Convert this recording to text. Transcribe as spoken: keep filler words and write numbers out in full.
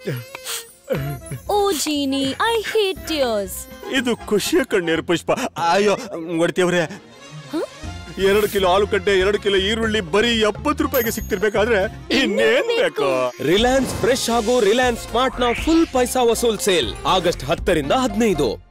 O genie, I hate tears. ಇದು ಖುಷಿಯ ಕಣ್ಣೀರು ಪುಷ್ಪ. ಅಯ್ಯೋ ಒಡ್ತಿಯವ್ರೆ, ಎರಡು ಕಿಲೋ ಆಲೂಗಡ್ಡೆ, ಎರಡು ಕಿಲೋ ಈರುಳ್ಳಿ ಬರೀ ಎಪ್ಪತ್ತು ರೂಪಾಯಿಗೆ ಸಿಕ್ತಿರ್ಬೇಕಾದ್ರೆ ಇನ್ನೇನ್ ಬೇಕು? ರಿಲಯನ್ಸ್ ಫ್ರೆಶ್ ಹಾಗೂ ರಿಲಯನ್ಸ್ ಸ್ಮಾರ್ಟ್ ನ ಫುಲ್ ಪೈಸಾ ವಸೂಲ್ ಸೇಲ್ ಆಗಸ್ಟ್ ಹತ್ತರಿಂದ ಹದಿನೈದು.